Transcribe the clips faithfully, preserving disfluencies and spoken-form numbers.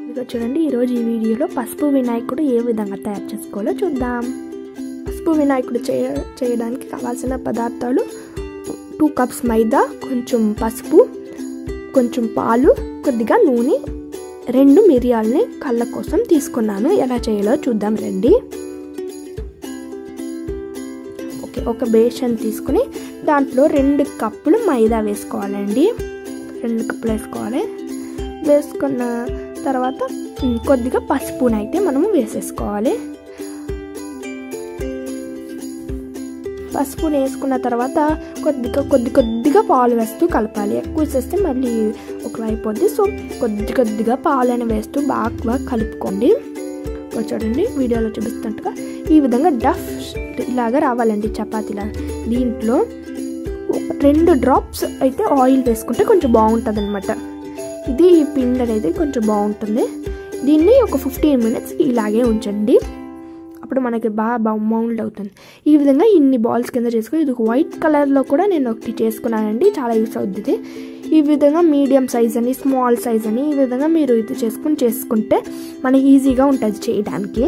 ఇదిగో చూడండి, ఈరోజు ఈ వీడియోలో పసుపు వినాయకుడు ఏ విధంగా తయారు చేసుకోవాలో చూద్దాం. పసుపు వినాయకుడు చేయ చేయడానికి కావాల్సిన పదార్థాలు టూ కప్స్ మైదా, కొంచెం పసుపు, కొంచెం పాలు, కొద్దిగా నూనె, రెండు మిరియాలని కళ్ళ కోసం తీసుకున్నాను. ఎలా చేయాలో చూద్దాం రండి. ఓకే, ఒక బేషన్ తీసుకుని దాంట్లో రెండు కప్పులు మైదా వేసుకోవాలండి. రెండు కప్పులు వేసుకోవాలి. వేసుకున్న తర్వాత కొద్దిగా పసుపునైతే మనము వేసేసుకోవాలి. పసుపుని వేసుకున్న తర్వాత కొద్దిగా కొద్ది కొద్దిగా పాలు వేస్తూ కలపాలి. ఎక్కువ వేసేస్తే మళ్ళీ ఒకలా అయిపోద్ది. సో కొద్ది కొద్దిగా పాలను వేస్తూ బాగా కలుపుకోండి. చూడండి, వీడియోలో చూపిస్తున్నట్టుగా ఈ విధంగా డఫ్ ఇలాగా రావాలండి, చపాతీలా. దీంట్లో రెండు డ్రాప్స్ అయితే ఆయిల్ వేసుకుంటే కొంచెం బాగుంటుంది అనమాట. ఇది ఈ పిండి అనేది కొంచెం బాగుంటుంది. దీన్ని ఒక ఫిఫ్టీన్ మినిట్స్ ఇలాగే ఉంచండి. అప్పుడు మనకి బాగా బౌండ్ అవుతుంది. ఈ విధంగా ఇన్ని బాల్స్ కింద చేసుకుని, ఇది వైట్ కలర్లో కూడా నేను ఒకటి చేసుకున్నానండి, చాలా యూస్ అవుతుంది. ఈ విధంగా మీడియం సైజ్ అని, స్మాల్ సైజ్ అని ఈ విధంగా మీరు ఇది చేసుకుని చేసుకుంటే మనకి ఈజీగా ఉంటుంది చేయడానికి.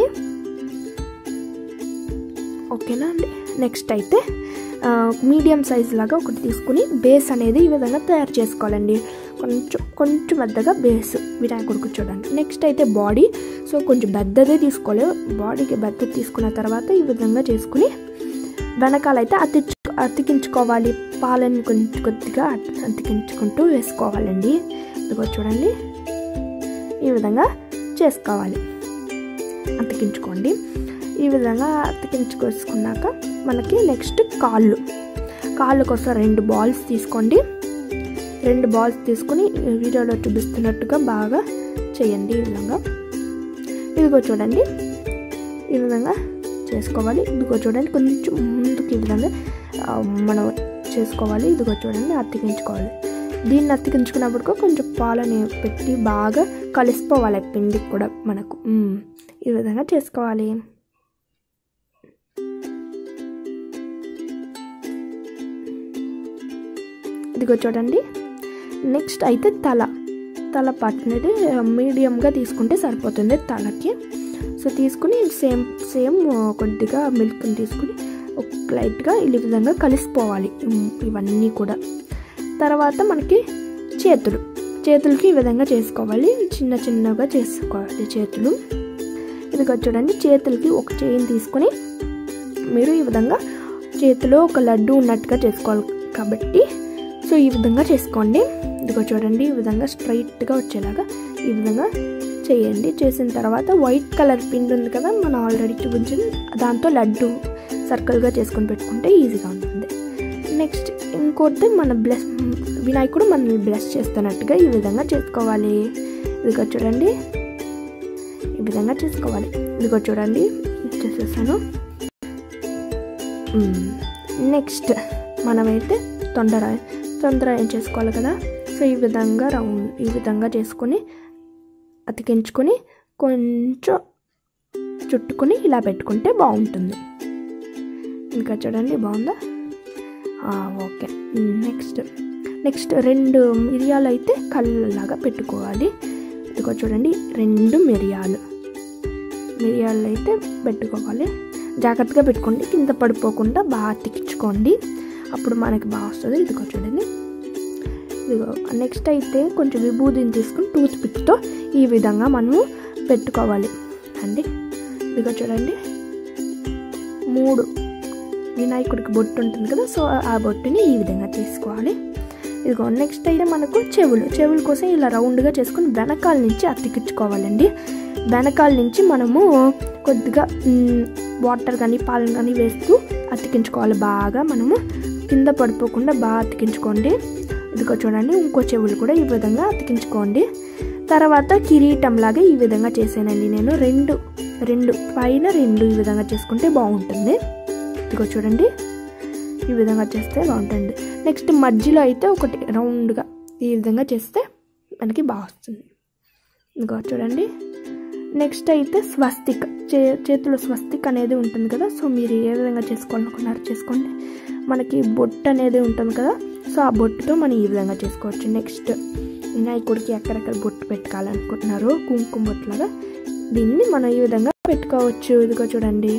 ఓకేనా అండి. నెక్స్ట్ అయితే మీడియం సైజ్ లాగా ఒకటి తీసుకుని బేస్ అనేది ఈ విధంగా తయారు చేసుకోవాలండి. కొంచెం కొంచెం పెద్దగా బేస్ వినాయకుడు కూర్చోడానికి. నెక్స్ట్ అయితే బాడీ. సో కొంచెం పెద్దదే తీసుకోవాలి. బాడీకి పెద్దది తీసుకున్న తర్వాత ఈ విధంగా చేసుకుని వెనకాలైతే అతికి అతికించుకోవాలి. పాలను కొంచెం కొద్దిగా అతికించుకుంటూ వేసుకోవాలండి. ఇదిగో చూడండి, ఈ విధంగా చేసుకోవాలి. అతికించుకోండి. ఈ విధంగా అతికించుకొసుకున్నాక మనకి నెక్స్ట్ కాళ్ళు కాళ్ళు కోసం రెండు బాల్స్ తీసుకోండి. రెండు బాల్స్ తీసుకుని వీడియోలో చూపిస్తున్నట్టుగా బాగా చేయండి. ఈ విధంగా ఇదిగో చూడండి, ఈ విధంగా చేసుకోవాలి. ఇదిగో చూడండి, కొంచెం ముందుకు ఈ విధంగా మనం చేసుకోవాలి. ఇదిగో చూడండి, అతికించుకోవాలి. దీన్ని అతికించుకున్నప్పుడు కొంచెం పాలని పెట్టి బాగా కలిసిపోవాలి పిండికి కూడా మనకు. ఈ విధంగా చేసుకోవాలి. ఇదిగో చూడండి, నెక్స్ట్ అయితే తల తల పార్ట్ అనేది మీడియంగా తీసుకుంటే సరిపోతుంది తలకి. సో తీసుకుని సేమ్ సేమ్ కొద్దిగా మిల్క్ని తీసుకుని ఒక లైట్గా ఈ విధంగా కలిసిపోవాలి ఇవన్నీ కూడా. తర్వాత మనకి చేతులు చేతులకి ఈ విధంగా చేసుకోవాలి. చిన్న చిన్నగా చేసుకోవాలి చేతులు. ఇదిగో చూడండి, చేతులకి ఒక చైన్ తీసుకుని మీరు ఈ విధంగా చేతిలో ఒక లడ్డు ఉన్నట్టుగా చేసుకోవాలి కాబట్టి సో ఈ విధంగా చేసుకోండి. ఇదిగో చూడండి, ఈ విధంగా స్ట్రైట్గా వచ్చేలాగా ఈ విధంగా చేయండి. చేసిన తర్వాత వైట్ కలర్ పిండి ఉంది కదా మనం ఆల్రెడీ చూపించింది, దాంతో లడ్డు సర్కిల్గా చేసుకొని పెట్టుకుంటే ఈజీగా ఉంటుంది. నెక్స్ట్ ఇంకోటి మన బ్లెస్ వినాయకుడు మనల్ని బ్లెస్ చేస్తున్నట్టుగా ఈ విధంగా చేసుకోవాలి. ఇదిగో చూడండి, ఈ విధంగా చేసుకోవాలి. ఇదిగో చూడండి, చేసేసాను. నెక్స్ట్ మనమైతే తొందర తొందర ఏం చేసుకోవాలి కదా. సో ఈ విధంగా రౌండ్ ఈ విధంగా చేసుకొని అతికించుకొని కొంచెం చుట్టుకొని ఇలా పెట్టుకుంటే బాగుంటుంది. ఇంకా చూడండి, బాగుందా? ఓకే. నెక్స్ట్ నెక్స్ట్ రెండు మిరియాలు అయితే కళ్ళలాగా పెట్టుకోవాలి. ఇదిగో చూడండి, రెండు మిరియాలు మిరియాలు అయితే పెట్టుకోవాలి. జాగ్రత్తగా పెట్టుకోండి, కింద పడిపోకుండా బాగా అతికించుకోండి, అప్పుడు మనకి బాగా వస్తుంది. ఇదిగో చూడండి, ఇదిగో నెక్స్ట్ అయితే కొంచెం విభూదిని తీసుకుని టూత్ పిక్తో ఈ విధంగా మనము పెట్టుకోవాలి అండి. ఇదిగో చూడండి, మూడు వినాయకుడికి బొట్టు ఉంటుంది కదా, సో ఆ బొట్టుని ఈ విధంగా చేసుకోవాలి. ఇదిగో నెక్స్ట్ అయితే మనకు చెవులు చెవుల కోసం ఇలా రౌండ్గా చేసుకొని వెనకాల నుంచి అతికించుకోవాలండి. వెనకాల నుంచి మనము కొద్దిగా వాటర్ కానీ పాలను కానీ వేస్తూ అతికించుకోవాలి. బాగా మనము కింద పడిపోకుండా బాగా అతికించుకోండి. ఇదిగో చూడండి, ఇంకో చెవులు కూడా ఈ విధంగా అతికించుకోండి. తర్వాత కిరీటం లాగా ఈ విధంగా చేసానండి నేను. రెండు రెండు పైన రెండు ఈ విధంగా చేసుకుంటే బాగుంటుంది. ఇదిగో చూడండి, ఈ విధంగా చేస్తే బాగుంటుంది. నెక్స్ట్ మధ్యలో అయితే ఒకటి రౌండ్గా ఈ విధంగా చేస్తే మనకి బాగా వస్తుంది. ఇదిగో చూడండి, నెక్స్ట్ అయితే స్వస్తిక్ చే చేతిలో స్వస్తిక్ అనేది ఉంటుంది కదా. సో మీరు ఏ విధంగా చేసుకోవాలనుకున్నారు చేసుకోండి. మనకి బొట్టు అనేది ఉంటుంది కదా, సో ఆ బొట్టుతో మనం ఈ విధంగా చేసుకోవచ్చు. నెక్స్ట్ వినాయకుడికి ఎక్కడెక్కడ బొట్టు పెట్టుకోవాలనుకుంటున్నారో కుంకుమ బొట్టులాగా దీన్ని మనం ఈ విధంగా పెట్టుకోవచ్చు. ఇదిగో చూడండి,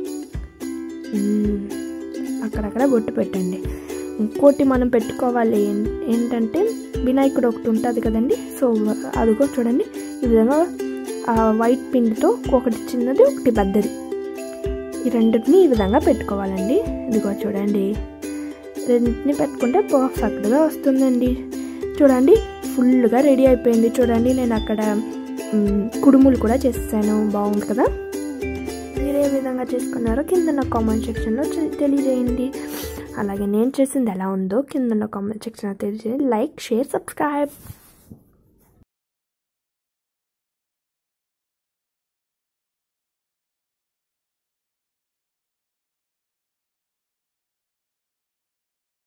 అక్కడక్కడ బొట్టు పెట్టండి. ఇంకోటి మనం పెట్టుకోవాలి ఏంటంటే వినాయకుడు ఒకటి ఉంటుంది కదండి, సో అదిగో చూడండి ఈ విధంగా వైట్ పిండితో ఒకటి చిన్నది ఒకటి పెద్దది ఈ రెండింటిని ఈ విధంగా పెట్టుకోవాలండి. ఇదిగో చూడండి, రెండింటిని పెట్టుకుంటే పర్ఫెక్ట్గా వస్తుందండి. చూడండి ఫుల్గా రెడీ అయిపోయింది. చూడండి నేను అక్కడ కుడుములు కూడా చేసాను, బాగుంది కదా. మీరు ఏ విధంగా చేసుకున్నారో కింద నా కామెంట్ సెక్షన్లో తెలియజేయండి. అలాగే నేను చేసింది ఎలా ఉందో కింద నా కామెంట్ సెక్షన్లో తెలియజేయండి. Like, share, subscribe.